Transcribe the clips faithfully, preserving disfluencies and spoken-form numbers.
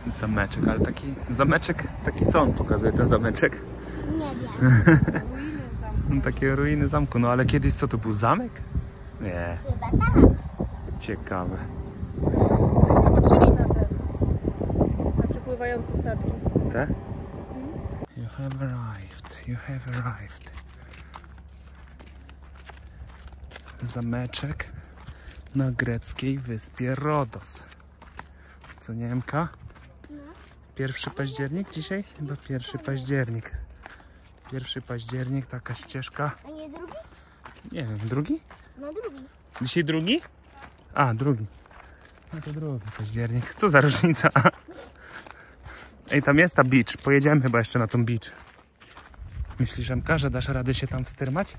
Zameczek, ale taki zameczek, taki co on pokazuje, ten zameczek? Nie wiem. Takie ruiny zamku, no ale kiedyś co to był zamek? Nie. Chyba tak. Ciekawe. Patrzyli na te, na przepływające statki. Tak? You have arrived, you have arrived. Zameczek na greckiej wyspie Rodos. Co, Niemka? Pierwszy październik dzisiaj? Chyba pierwszy październik. Pierwszy październik, taka ścieżka. A nie drugi? Nie wiem, drugi? No drugi. Dzisiaj drugi? A, drugi. No to drugi październik. Co za różnica? Ej, tam jest ta beach. Pojedziemy chyba jeszcze na tą beach. Myślisz, Emka, że dasz radę się tam wstyrmać?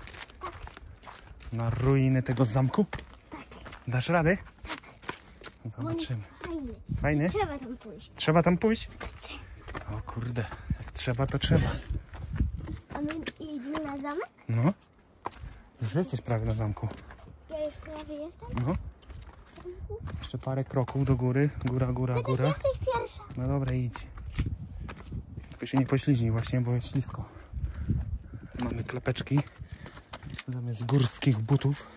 Na ruiny tego zamku? Dasz radę? Zobaczymy. Fajny. Fajny? Trzeba tam pójść. Trzeba tam pójść? O kurde, jak trzeba, to trzeba. A my jedziemy na zamek? No. Już jesteś prawie na zamku. Ja już prawie jestem. No. Jeszcze parę kroków do góry. Góra, góra, Ty góra. jesteś pierwsza. No dobra, idź. Tylko się nie pośliźnij właśnie, bo jest ślisko. Mamy klapeczki zamiast górskich butów.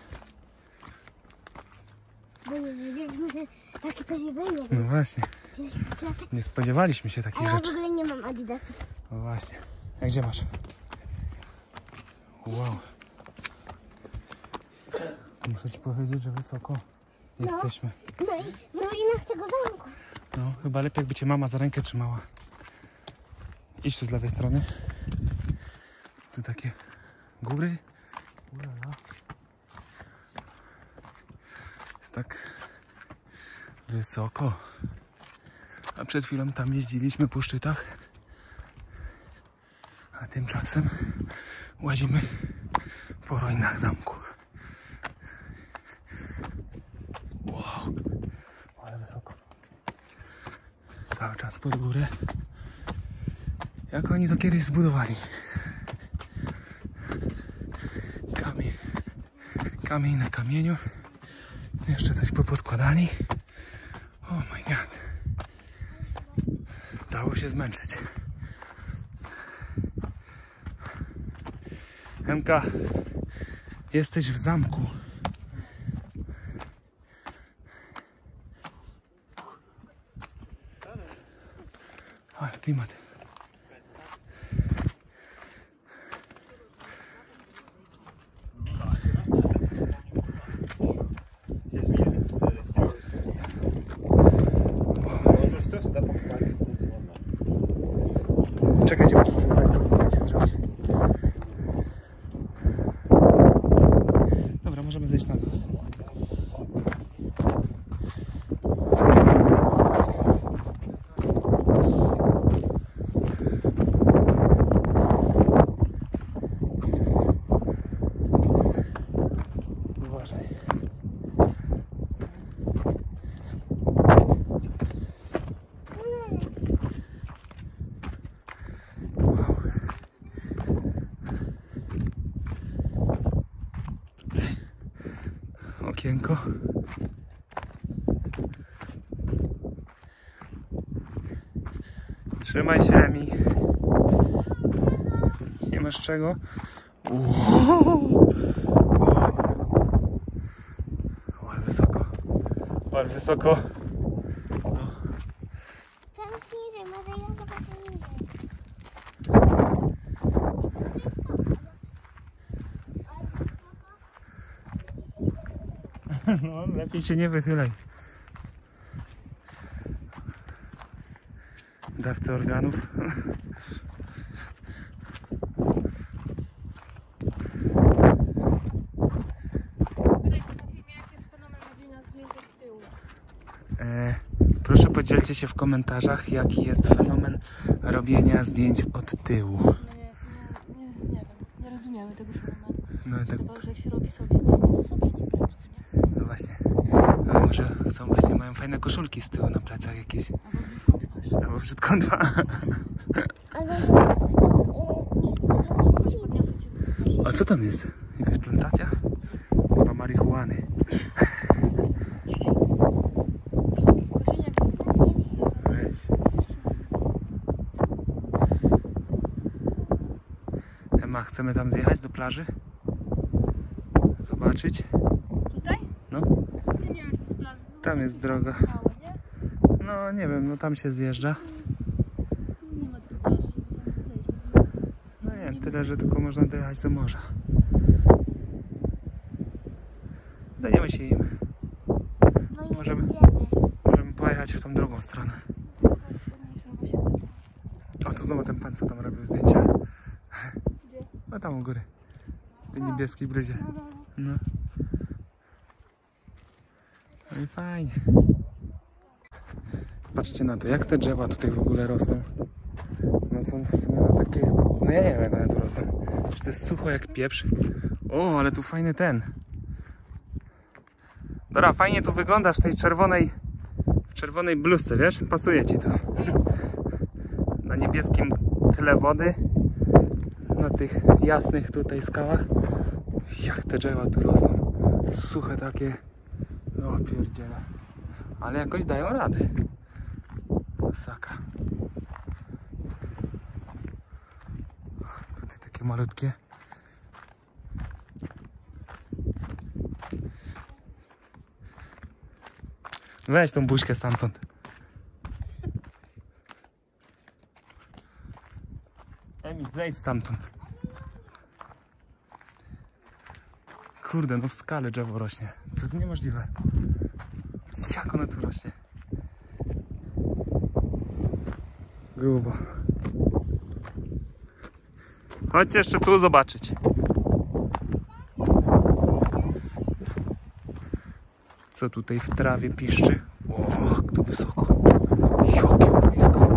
Bo nie wiedzieliśmy, że takie coś będzie. No właśnie, nie spodziewaliśmy się A takich ja w rzeczy. ogóle nie mam adidasów. No właśnie. A gdzie masz? Wow. Muszę ci powiedzieć, że wysoko jesteśmy. No i w ruinach tego zamku. No, chyba lepiej jakby cię mama za rękę trzymała. Idź tu z lewej strony. Tu takie góry. Ulala. Jest tak wysoko. A przed chwilą tam jeździliśmy po szczytach. A tymczasem łazimy po ruinach zamku. Wow, ale wysoko. Cały czas pod górę. Jak oni to kiedyś zbudowali? Kamień. Kamień na kamieniu. Jeszcze coś popodkładali. Oh my god. Dało się zmęczyć. Emka, jesteś w zamku. Ale klimat. Czekajcie, bo tu sobie Państwo chcecie zrobić. Dobra, możemy zejść na dół. Uważaj. Okienko. Trzymaj się, Emi. Nie masz czego? Wow. O, ale wysoko. O, ale wysoko. No. Tam niżej, może ja zobaczę niżej. No, lepiej się nie wychylaj. Dawcy organów. E, proszę podzielcie się w komentarzach, jaki jest fenomen robienia zdjęć od tyłu. No nie, nie, nie, nie wiem, nie rozumiemy tego fenomenu. No tak. Chyba, że jak się robi sobie zdjęcie, to sobie, nie pleców, nie? No właśnie. A może chcą właśnie, mają fajne koszulki z tyłu na plecach jakieś. Albo brzydko twarz. Albo brzydką twarz. Ale Chodź, podniosę cię, to zobaczysz. A co tam jest? Jakaś plantacja? Chyba marihuany. Czekaj. Tylko się nie wiem. Weź. chcemy tam zjechać do plaży? Zobaczyć? Tutaj? No. Ja nie wiem, czy to jest plaża. Tam jest droga. Małe, nie? No nie wiem, no tam się zjeżdża. Nie ma takiej plaży, żeby tam zejść. No nie, tyle, że tylko można dojechać do morza. Dajemy się im. Bo nie Możemy. będziemy. Możemy pojechać w tą drugą stronę. O, tu znowu ten pan, co tam robił zdjęcia. Gdzie? No tam u góry. W tej niebieskiej bluzie. No, no, no. No. No i fajnie. Patrzcie na to, jak te drzewa tutaj w ogóle rosną. No są w sumie na takie... No ja nie wiem, jak one tu rosną. Czy to jest sucho jak pieprz. O, ale tu fajny ten. Dora, fajnie tu wyglądasz w tej czerwonej... W czerwonej bluzce, wiesz? Pasuje ci to. Na niebieskim tle wody. Na tych jasnych tutaj skałach. Jak te drzewa tu rosną. Suche takie. O pierdziele. Ale jakoś dają radę. Masakra. Tutaj takie malutkie. Weź tą buźkę stamtąd. Emi, zejdź stamtąd. Kurde, no w skale drzewo rośnie. To jest niemożliwe. Jak ono tu rośnie? Grubo. Chodźcie jeszcze tu zobaczyć. Co tutaj w trawie piszczy? O, jak to wysoko. Jakie blisko.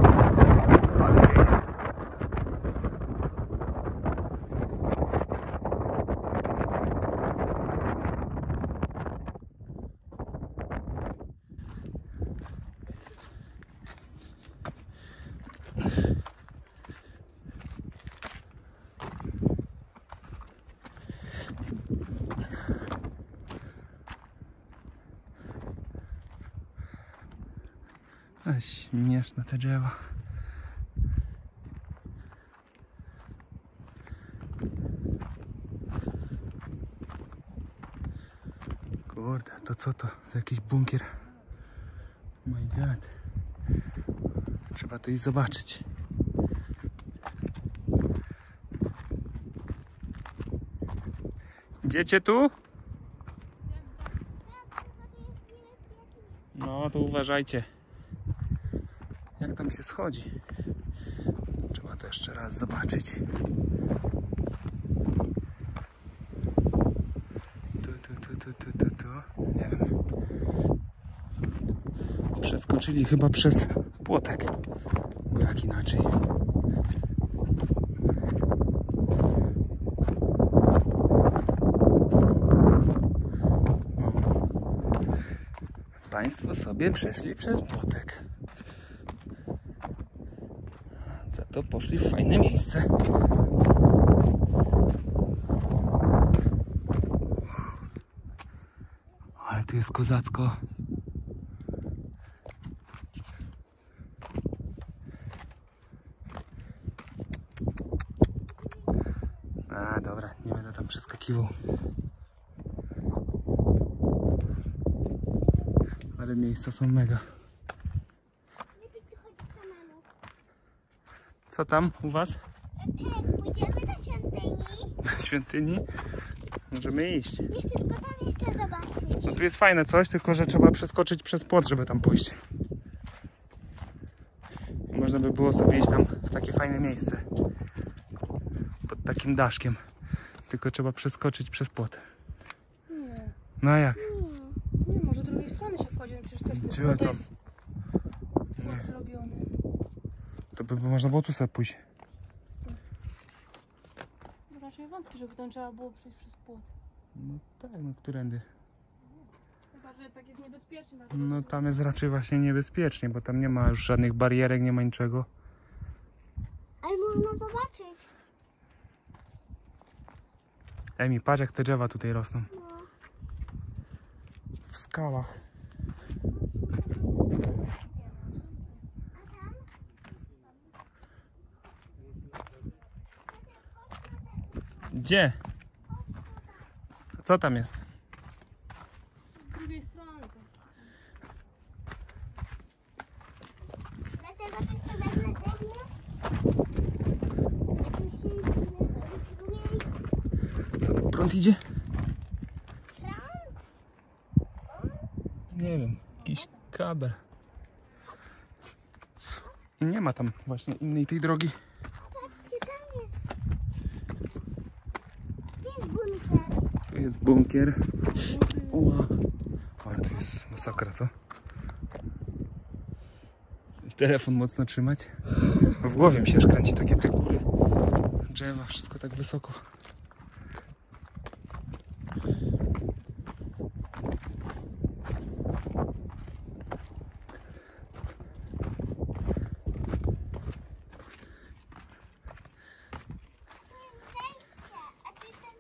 Ale śmieszne te drzewa. Kurde, to co to? To jakiś bunkier. My God. Trzeba to iść zobaczyć. Idziecie tu? No to uważajcie. Jak tam się schodzi? Trzeba to jeszcze raz zobaczyć. Tu, tu, tu, tu, tu, tu, tu. Nie wiem. Przeskoczyli chyba przez płotek. Bo jak inaczej. Państwo sobie przeszli przez płotek. Za to poszli w fajne miejsce. Ale tu jest kozacko. A dobra, nie będę tam przeskakiwał. Ale miejsca są mega. Lepiej tu chodzić samemu. Co tam u was? Tak, pójdziemy do świątyni. Do świątyni? Możemy iść. Nie chcę tylko tam jeszcze zobaczyć. No tu jest fajne coś, tylko że trzeba przeskoczyć przez płot, żeby tam pójść. I można by było sobie iść tam w takie fajne miejsce. Pod takim daszkiem. Tylko trzeba przeskoczyć przez płot. Nie, No a jak? nie, nie, może z drugiej strony się wchodzi, no przecież coś Gdzie to, to tam? jest Nie. płot zrobiony. To by można było tu sobie pójść. No raczej wątpię, żeby tam trzeba było przejść przez płot. No tak, no którędy? Chyba, że tak jest niebezpieczne. No tam jest raczej właśnie niebezpiecznie, bo tam nie ma już żadnych barierek, nie ma niczego. Ale można zobaczyć. Emi, patrz jak te drzewa tutaj rosną. No. W skałach. A tam? Gdzie? Co tam jest? Z drugiej strony. Dlatego to jest to zagledenie. Co tu prąd idzie? Prąd? Nie wiem, jakiś kabel. I nie ma tam właśnie innej tej drogi. Patrzcie, tam jest. Gdzie jest bunkier? Tu jest bunkier. Ua. Ale to jest masakra, co? Telefon mocno trzymać. W głowie mi się aż kręci takie te góry. Drzewa, wszystko tak wysoko. A tu jest ten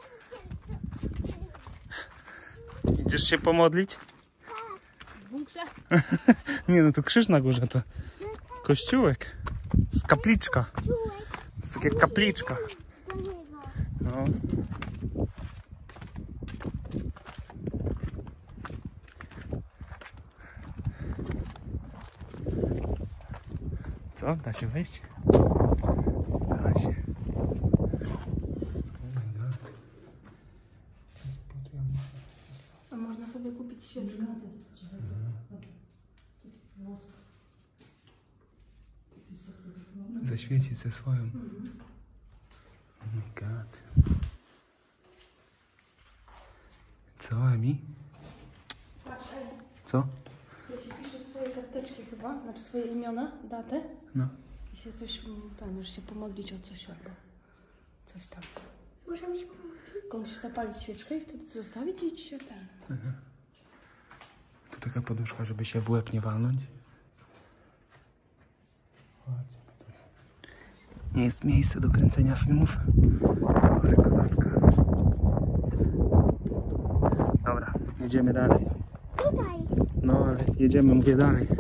bunkier. Idziesz się pomodlić? W bunkrze? Nie no, to krzyż na górze, to kościółek. Z kapliczka. Czułek. To jest takie kapliczka. Do niego. No. Co? Da się wejść? Da się. Oh my god. A można sobie kupić świeczkę. Zaświecić ze swoją. Oh my god. Co, Emi? Patrz, ej, Co? ja się piszę swoje karteczki chyba, znaczy swoje imiona, datę. No. I się coś, tam możesz się pomodlić o coś albo coś tam. Możemy się pomóc. Komuś zapalić świeczkę i wtedy zostawić i ci się ten. To taka poduszka, żeby się w łeb nie walnąć. Nie jest miejsce do kręcenia filmów, ale kozacka. Dobra, jedziemy dalej. Tutaj. No ale jedziemy, mówię dalej.